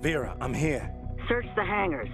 Vera, I'm here. Search the hangars.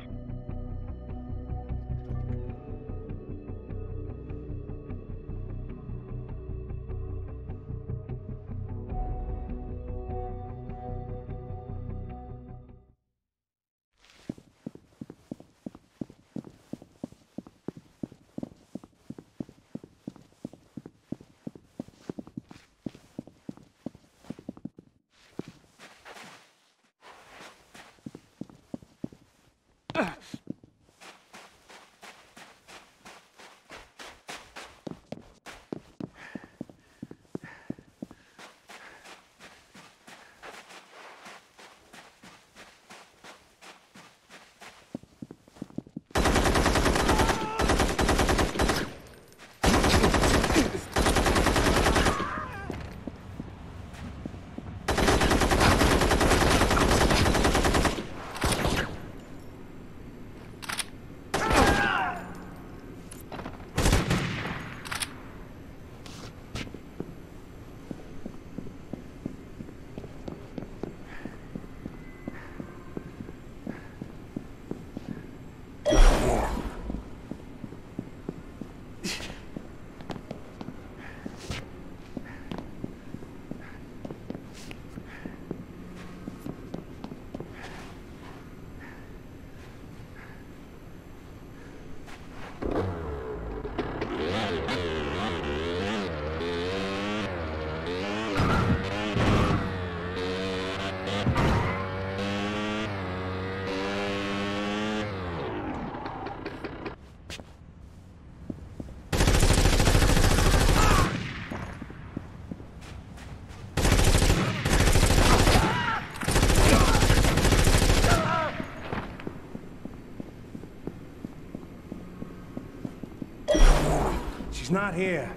She's not here.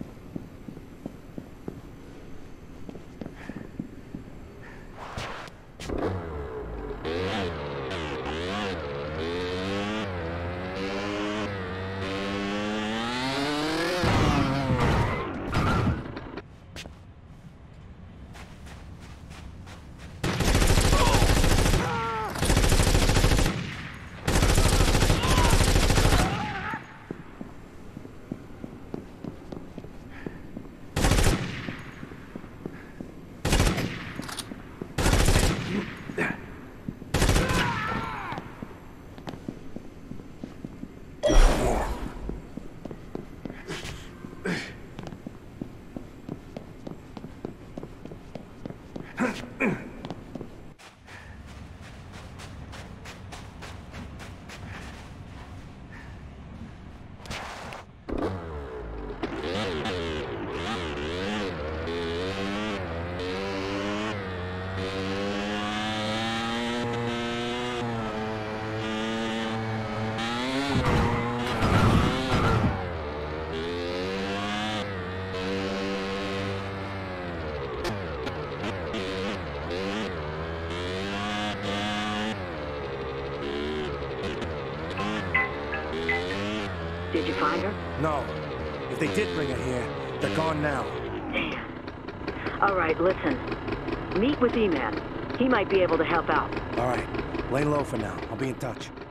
Did you find her? No. If they did bring her here, they're gone now. Damn. All right, listen. Meet with E-Man. He might be able to help out. All right. Lay low for now. I'll be in touch.